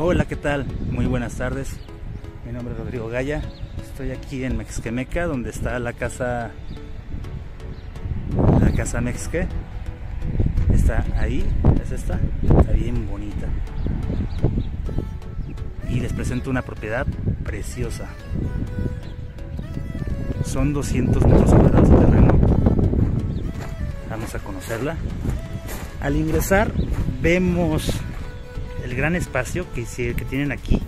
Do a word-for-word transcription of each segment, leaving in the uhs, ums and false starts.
Hola, ¿qué tal? Muy buenas tardes. Mi nombre es Rodrigo Gaya. Estoy aquí en Mexquemeca, donde está la casa la casa Mexque. Está ahí, es esta. Está bien bonita. Y les presento una propiedad preciosa. Son doscientos metros cuadrados de terreno. Vamos a conocerla. Al ingresar vemos el gran espacio que, que tienen aquí.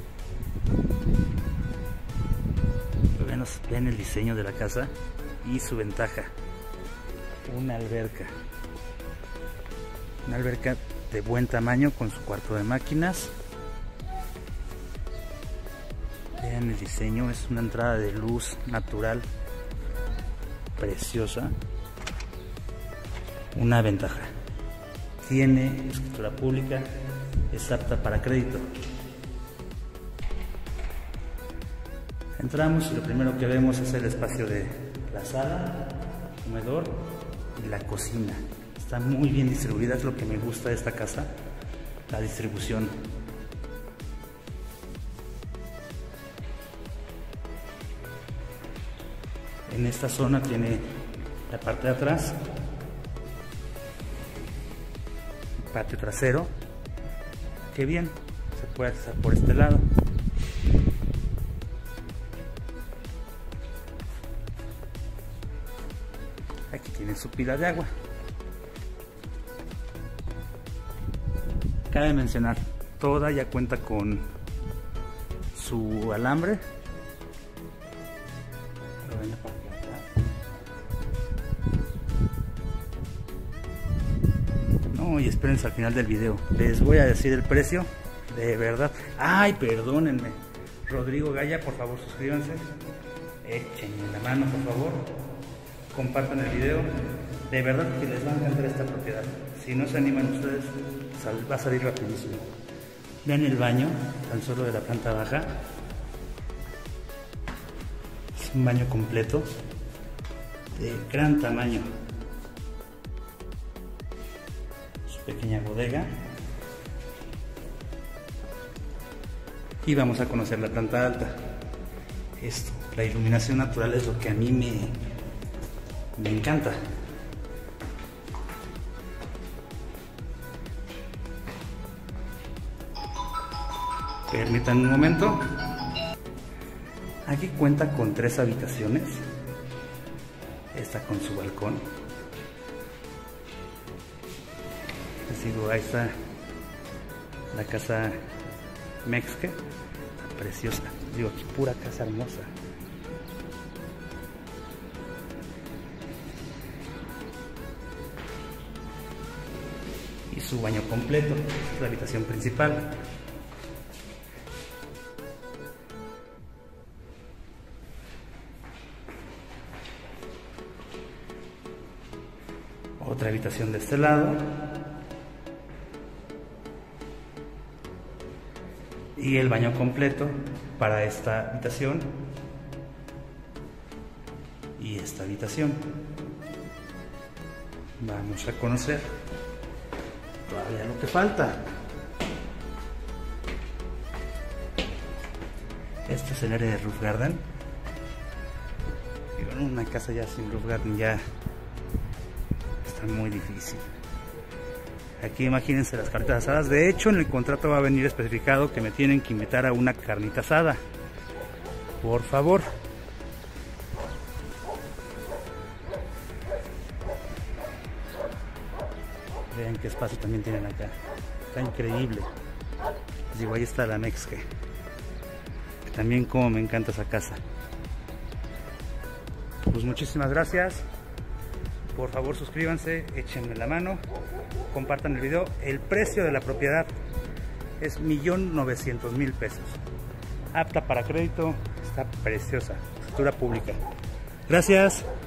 Vean el diseño de la casa y su ventaja: una alberca. Una alberca de buen tamaño con su cuarto de máquinas. Vean el diseño, es una entrada de luz natural preciosa. Una ventaja: tiene escritura pública, es apta para crédito. Entramos y lo primero que vemos es el espacio de la sala, comedor y la cocina. Está muy bien distribuida, es lo que me gusta de esta casa, la distribución. En esta zona tiene la parte de atrás, el patio trasero. Qué bien, se puede acceder por este lado. Aquí tiene su pila de agua. Cabe mencionar, toda ya cuenta con su alambre. No, y espérense al final del video. Les voy a decir el precio. De verdad. Ay, perdónenme. Rodrigo Gaya, por favor suscríbanse. Échenme la mano, por favor. Compartan el video. De verdad que les va a encantar esta propiedad. Si no se animan ustedes, va a salir rapidísimo. Vean el baño, tan solo de la planta baja. Es un baño completo de gran tamaño. Su pequeña bodega. Y vamos a conocer la planta alta. Esto, la iluminación natural es lo que a mí me, me encanta. Permítanme un momento. Aquí cuenta con tres habitaciones. Esta con su balcón. Les digo, ahí está la casa Mexque. Preciosa. Digo, aquí pura casa hermosa. Y su baño completo. Es la habitación principal. Otra habitación de este lado. Y el baño completo para esta habitación y esta habitación. Vamos a conocer todavía lo que falta. Este es el área de roof garden. Y bueno, una casa ya sin roof garden ya está muy difícil. Aquí imagínense las carnitas asadas. De hecho, en el contrato va a venir especificado que me tienen que invitar a una carnita asada. Por favor. Vean qué espacio también tienen acá. Está increíble. Les digo, ahí está la Mexque. También como me encanta esa casa. Pues muchísimas gracias. Por favor suscríbanse, échenme la mano, compartan el video. El precio de la propiedad es un millón novecientos mil pesos. Apta para crédito, está preciosa, escritura pública. Gracias.